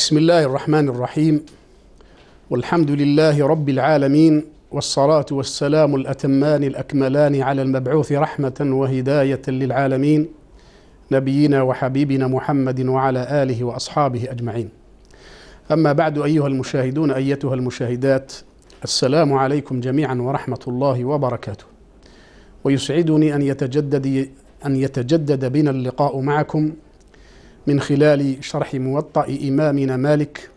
بسم الله الرحمن الرحيم، والحمد لله رب العالمين، والصلاة والسلام الأتمان الأكملان على المبعوث رحمة وهداية للعالمين، نبينا وحبيبنا محمد وعلى آله وأصحابه أجمعين. أما بعد، أيها المشاهدون أيتها المشاهدات، السلام عليكم جميعا ورحمة الله وبركاته. ويسعدني أن يتجدد بنا اللقاء معكم من خلال شرح موطأ إمامنا مالك،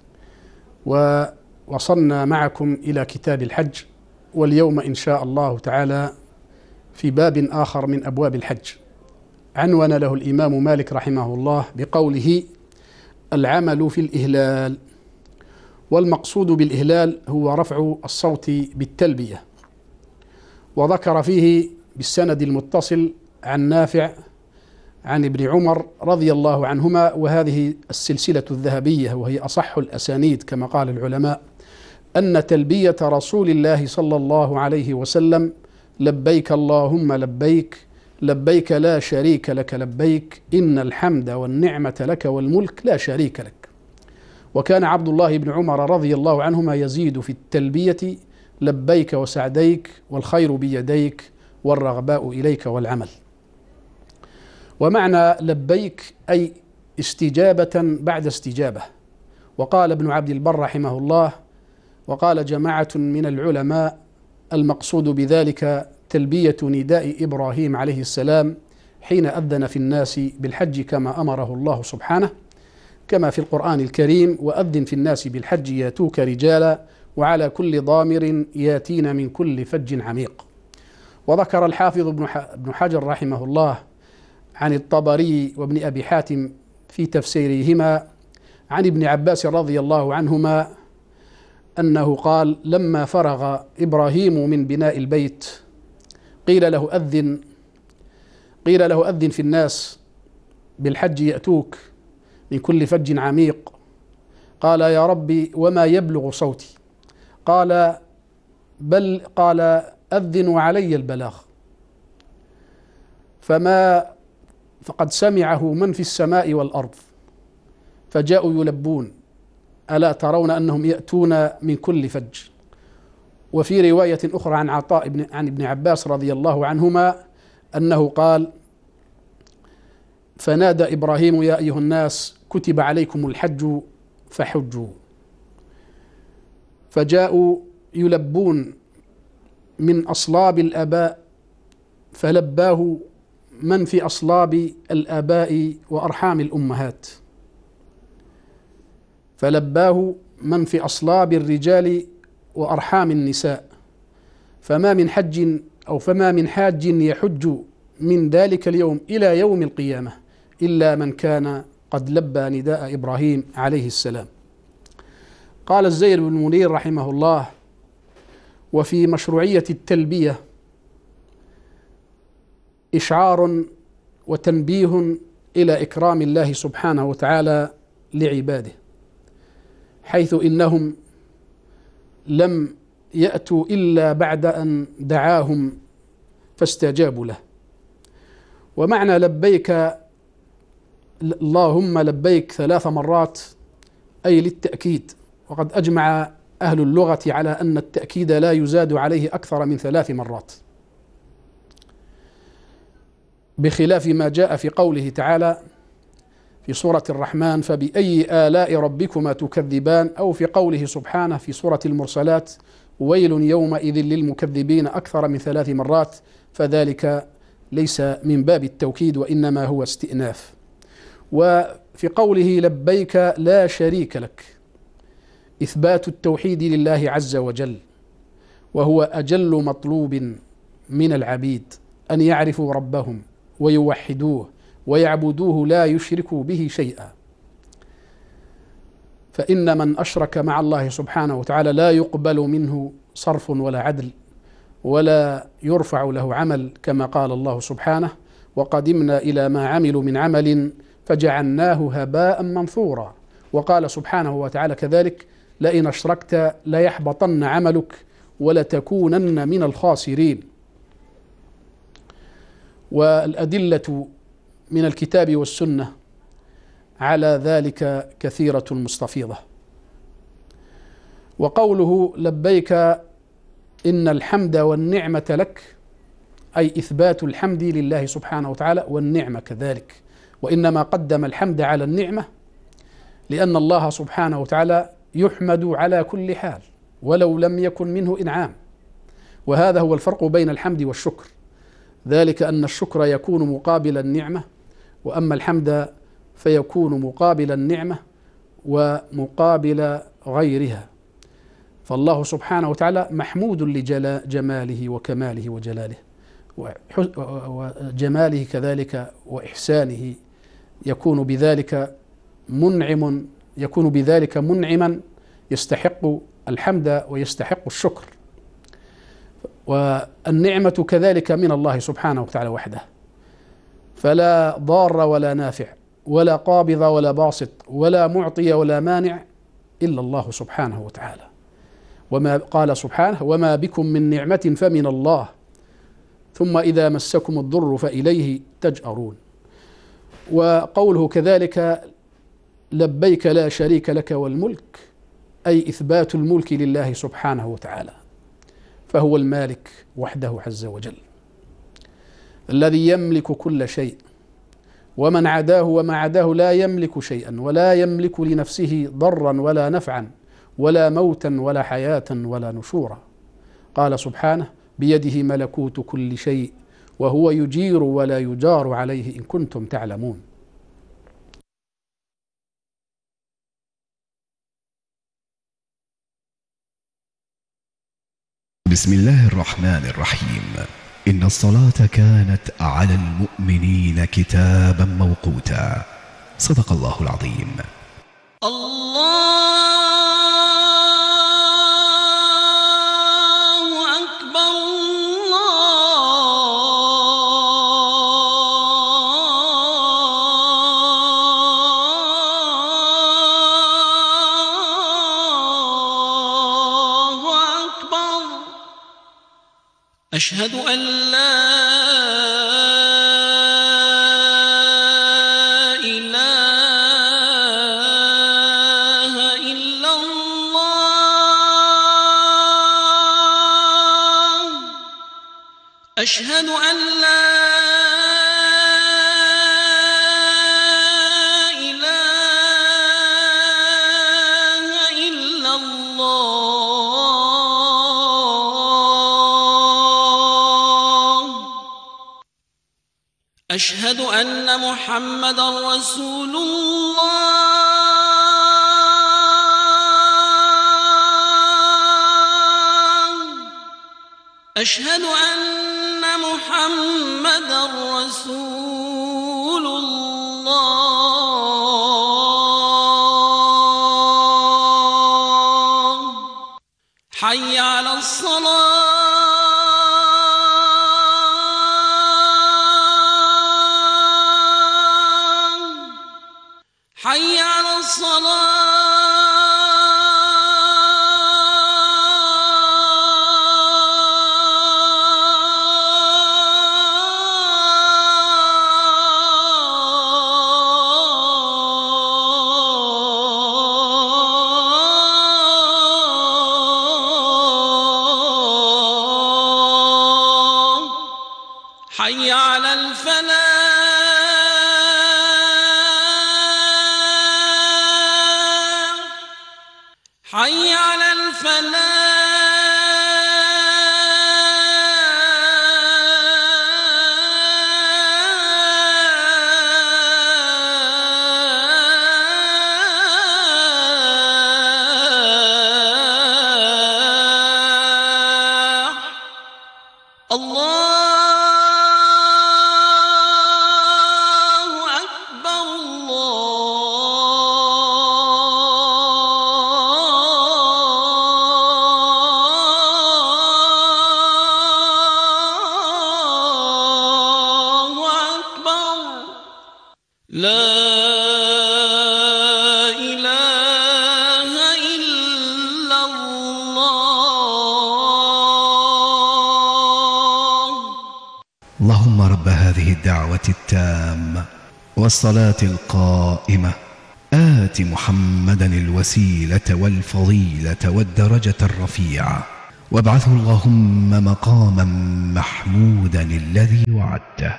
ووصلنا معكم إلى كتاب الحج، واليوم إن شاء الله تعالى في باب آخر من أبواب الحج، عنون له الإمام مالك رحمه الله بقوله: العمل في الإهلال. والمقصود بالإهلال هو رفع الصوت بالتلبية. وذكر فيه بالسند المتصل عن نافع عن ابن عمر رضي الله عنهما، وهذه السلسلة الذهبية وهي أصح الأسانيد كما قال العلماء، أن تلبية رسول الله صلى الله عليه وسلم: لبيك اللهم لبيك، لبيك لا شريك لك لبيك، إن الحمد والنعمة لك والملك لا شريك لك. وكان عبد الله بن عمر رضي الله عنهما يزيد في التلبية: لبيك وسعديك، والخير بيديك، والرغباء إليك والعمل. ومعنى لبيك أي استجابة بعد استجابة. وقال ابن عبد البر رحمه الله، وقال جماعة من العلماء: المقصود بذلك تلبية نداء إبراهيم عليه السلام حين أذن في الناس بالحج كما أمره الله سبحانه، كما في القرآن الكريم: وأذن في الناس بالحج ياتوك رجالا وعلى كل ضامر ياتين من كل فج عميق. وذكر الحافظ ابن حجر رحمه الله عن الطبري وابن أبي حاتم في تفسيرهما عن ابن عباس رضي الله عنهما أنه قال: لما فرغ إبراهيم من بناء البيت قيل له أذن في الناس بالحج يأتوك من كل فج عميق. قال: يا ربي وما يبلغ صوتي؟ قال: أذن وعلي البلاغ. فقد سمعه من في السماء والأرض فجاءوا يلبون، ألا ترون أنهم يأتون من كل فج. وفي رواية أخرى عن عطاء عن ابن عباس رضي الله عنهما أنه قال: فنادى إبراهيم: يا أيها الناس كتب عليكم الحج فحجوا. فجاءوا يلبون من أصلاب الآباء، فلباه من في أصلاب الآباء وأرحام الأمهات، فلباه من في أصلاب الرجال وأرحام النساء. فما من حاج يحج من ذلك اليوم إلى يوم القيامة إلا من كان قد لبى نداء إبراهيم عليه السلام. قال الزير بن منير رحمه الله: وفي مشروعية التلبية إشعار وتنبيه إلى إكرام الله سبحانه وتعالى لعباده، حيث إنهم لم يأتوا إلا بعد أن دعاهم فاستجابوا له. ومعنى لبيك اللهم لبيك 3 مرات أي للتأكيد. وقد أجمع أهل اللغة على أن التأكيد لا يزاد عليه أكثر من 3 مرات، بخلاف ما جاء في قوله تعالى في سورة الرحمن: فبأي آلاء ربكما تكذبان، أو في قوله سبحانه في سورة المرسلات: ويل يومئذ للمكذبين، أكثر من 3 مرات. فذلك ليس من باب التوكيد وإنما هو استئناف. وفي قوله لبيك لا شريك لك إثبات التوحيد لله عز وجل، وهو أجل مطلوب من العبيد، أن يعرفوا ربهم ويوحدوه ويعبدوه لا يشركوا به شيئا. فإن من أشرك مع الله سبحانه وتعالى لا يقبل منه صرف ولا عدل، ولا يرفع له عمل، كما قال الله سبحانه: وقدمنا إلى ما عملوا من عمل فجعلناه هباء منثورا. وقال سبحانه وتعالى كذلك: لئن أشركت ليحبطن عملك ولتكونن من الخاسرين. والأدلة من الكتاب والسنة على ذلك كثيرة مستفيضة. وقوله لبيك إن الحمد والنعمة لك، أي إثبات الحمد لله سبحانه وتعالى والنعمة كذلك، وإنما قدم الحمد على النعمة لأن الله سبحانه وتعالى يحمد على كل حال ولو لم يكن منه إنعام. وهذا هو الفرق بين الحمد والشكر، ذلك أن الشكر يكون مقابل النعمة، وأما الحمد فيكون مقابل النعمة ومقابل غيرها. فالله سبحانه وتعالى محمود لجماله وكماله وجلاله وجماله كذلك وإحسانه، يكون بذلك منعما يستحق الحمد ويستحق الشكر. والنعمة كذلك من الله سبحانه وتعالى وحده، فلا ضار ولا نافع ولا قابض ولا باسط ولا معطي ولا مانع إلا الله سبحانه وتعالى. وما قال سبحانه وما بكم من نعمة فمن الله ثم إذا مسكم الضر فإليه تجأرون. وقوله كذلك لبيك لا شريك لك والملك، أي إثبات الملك لله سبحانه وتعالى، فهو المالك وحده عز وجل الذي يملك كل شيء، ومن عداه وما عداه لا يملك شيئا ولا يملك لنفسه ضرا ولا نفعا ولا موتا ولا حياة ولا نشورا. قال سبحانه بيده ملكوت كل شيء وهو يجير ولا يجار عليه إن كنتم تعلمون. بسم الله الرحمن الرحيم. إن الصلاة كانت على المؤمنين كتابا موقوتا. صدق الله العظيم. الله أكبر الله أكبر. أشهد أن لا أشهد أن لا إله إلا الله. أشهد أن محمدا رسول الله. أشهد أن محمدا رسول الله. حي على الصلاة. حي على الصلاة. حي على الفلاح. حي على الفلاح. الله لا إله إلا الله. اللهم رب هذه الدعوة التامة والصلاة القائمة آت محمدا الوسيلة والفضيلة والدرجة الرفيعة وابعثه اللهم مقاما محمودا الذي وعدته.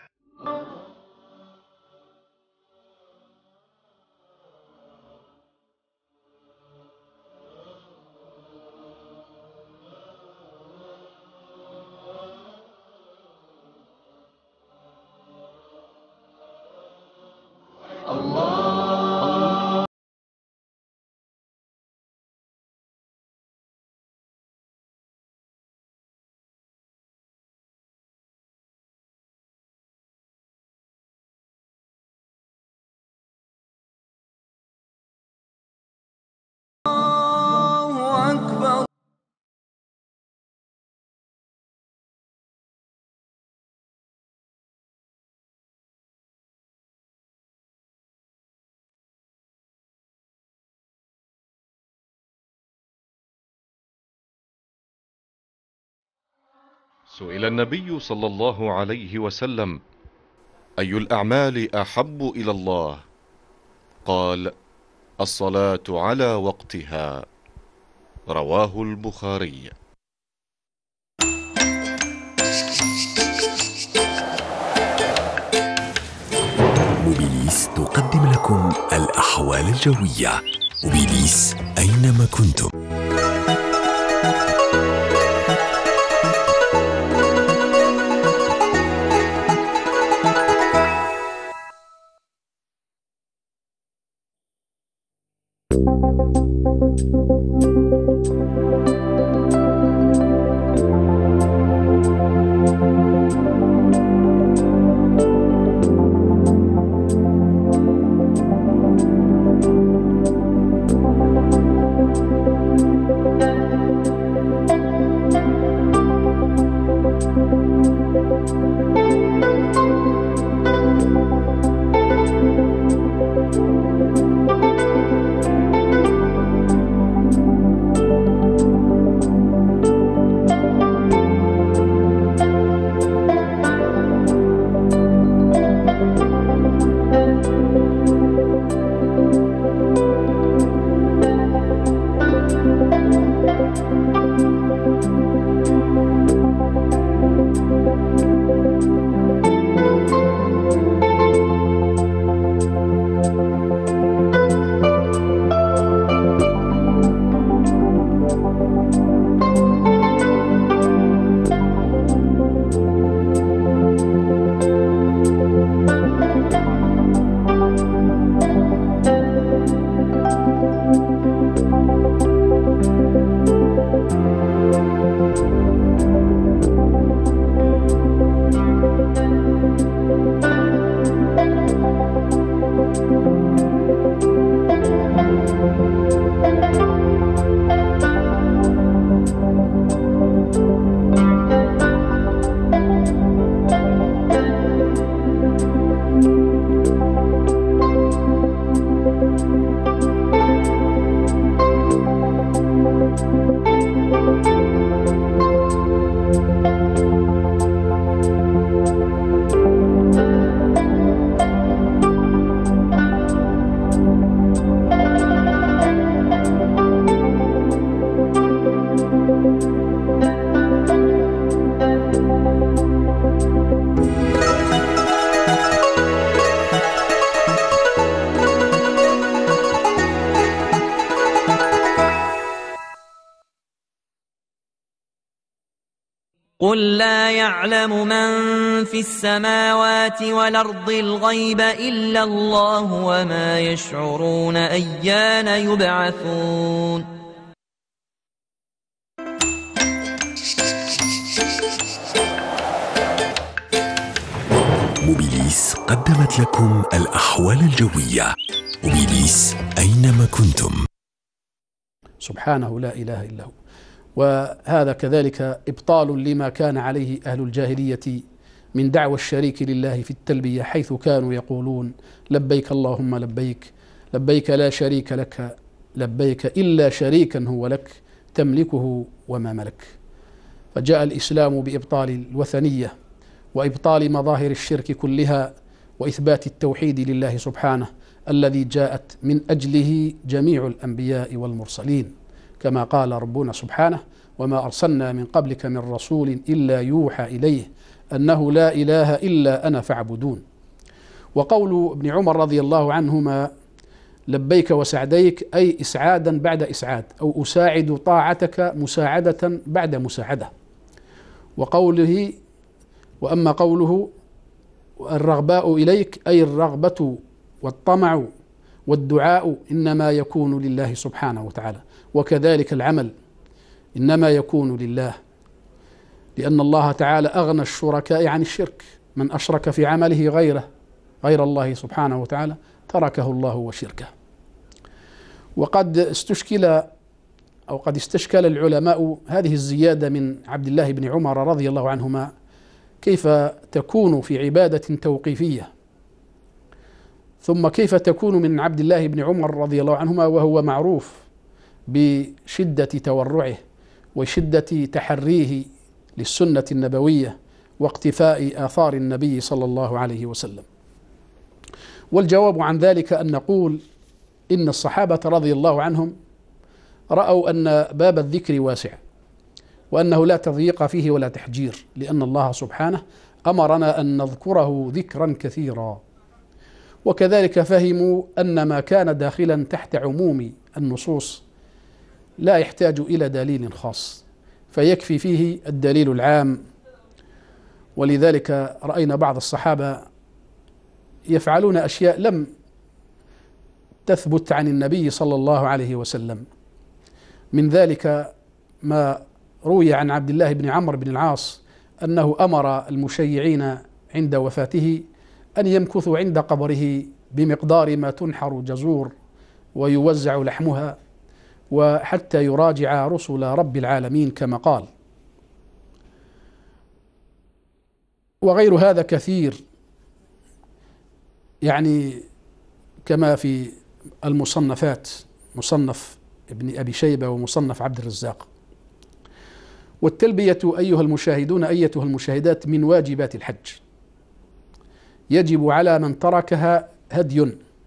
سئل النبي صلى الله عليه وسلم: أي الأعمال أحب إلى الله؟ قال: الصلاة على وقتها. رواه البخاري. موبيليس تقدم لكم الأحوال الجوية. موبيليس أينما كنتم. قل لا يعلم من في السماوات والأرض الغيب إلا الله وما يشعرون أيان يبعثون. موبيليس قدمت لكم الأحوال الجوية. موبيليس أينما كنتم. سبحانه لا إله إلا هو. وهذا كذلك إبطال لما كان عليه أهل الجاهلية من دعوى الشريك لله في التلبية، حيث كانوا يقولون لبيك اللهم لبيك، لبيك لا شريك لك لبيك إلا شريكا هو لك تملكه وما ملك. فجاء الإسلام بإبطال الوثنية وإبطال مظاهر الشرك كلها وإثبات التوحيد لله سبحانه الذي جاءت من أجله جميع الأنبياء والمرسلين، كما قال ربنا سبحانه: وما أرسلنا من قبلك من رسول إلا يوحى إليه أنه لا إله إلا أنا فاعبدون. وقول ابن عمر رضي الله عنهما: لبيك وسعديك، أي إسعادا بعد إسعاد، أو أساعد طاعتك مساعدة بعد مساعدة. وأما قوله الرغباء إليك، أي الرغبة والطمع والدعاء إنما يكون لله سبحانه وتعالى، وكذلك العمل إنما يكون لله، لأن الله تعالى أغنى الشركاء عن الشرك، من أشرك في عمله غير الله سبحانه وتعالى تركه الله وشركه. وقد استشكل العلماء هذه الزيادة من عبد الله بن عمر رضي الله عنهما، كيف تكون في عبادة توقيفية، ثم كيف تكون من عبد الله بن عمر رضي الله عنهما وهو معروف بشدة تورعه وشدة تحريه للسنة النبوية واقتفاء آثار النبي صلى الله عليه وسلم. والجواب عن ذلك أن نقول إن الصحابة رضي الله عنهم رأوا أن باب الذكر واسع، وأنه لا تضييق فيه ولا تحجير، لأن الله سبحانه أمرنا أن نذكره ذكرا كثيرا. وكذلك فهموا أن ما كان داخلا تحت عموم النصوص لا يحتاج إلى دليل خاص، فيكفي فيه الدليل العام. ولذلك رأينا بعض الصحابة يفعلون أشياء لم تثبت عن النبي صلى الله عليه وسلم. من ذلك ما روي عن عبد الله بن عمرو بن العاص أنه أمر المشيعين عند وفاته أن يمكثوا عند قبره بمقدار ما تنحر جزور ويوزع لحمها، وحتى يراجع رسل رب العالمين كما قال. وغير هذا كثير، يعني كما في المصنفات، مصنف ابن أبي شيبة ومصنف عبد الرزاق. والتلبية أيها المشاهدون أيتها المشاهدات من واجبات الحج، يجب على من تركها هدي،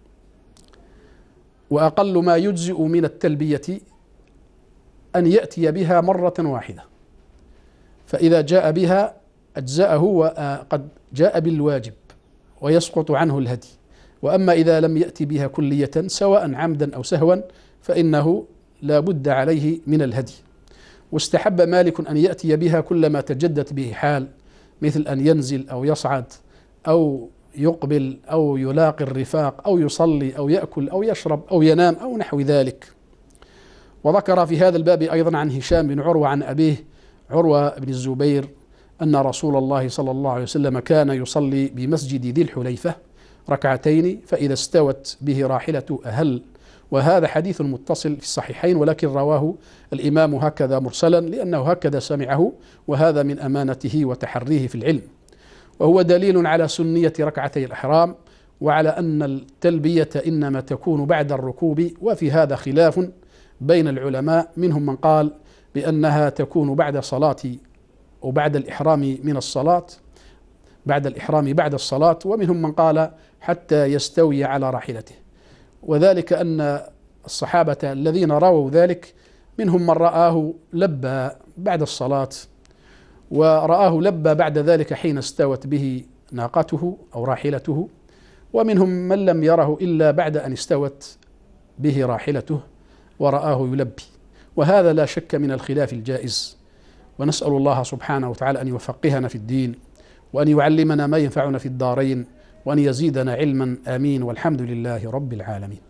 وأقل ما يجزئ من التلبية أن يأتي بها مرة واحدة، فإذا جاء بها أجزأه وقد جاء بالواجب ويسقط عنه الهدي. وأما إذا لم يأتي بها كلية سواء عمدا أو سهوا فإنه لا بد عليه من الهدي. واستحب مالك أن يأتي بها كلما تجدت به حال، مثل أن ينزل أو يصعد أو يقبل أو يلاقي الرفاق أو يصلي أو يأكل أو يشرب أو ينام أو نحو ذلك. وذكر في هذا الباب أيضا عن هشام بن عروة عن أبيه عروة بن الزبير أن رسول الله صلى الله عليه وسلم كان يصلي بمسجد ذي الحليفة ركعتين، فإذا استوت به راحلة أهل. وهذا حديث متصل في الصحيحين، ولكن رواه الإمام هكذا مرسلا لأنه هكذا سمعه، وهذا من أمانته وتحريه في العلم. وهو دليل على سنية ركعتي الإحرام، وعلى أن التلبية إنما تكون بعد الركوب. وفي هذا خلاف بين العلماء، منهم من قال بأنها تكون بعد صلاة وبعد الإحرام من الصلاة، بعد الإحرام بعد الصلاة، ومنهم من قال حتى يستوي على راحلته. وذلك أن الصحابة الذين رووا ذلك منهم من رآه لبى بعد الصلاة، ورآه لبى بعد ذلك حين استوت به ناقته أو راحلته، ومنهم من لم يره إلا بعد أن استوت به راحلته ورآه يلبي. وهذا لا شك من الخلاف الجائز. ونسأل الله سبحانه وتعالى أن يفقهنا في الدين، وأن يعلمنا ما ينفعنا في الدارين، وأن يزيدنا علما. آمين، والحمد لله رب العالمين.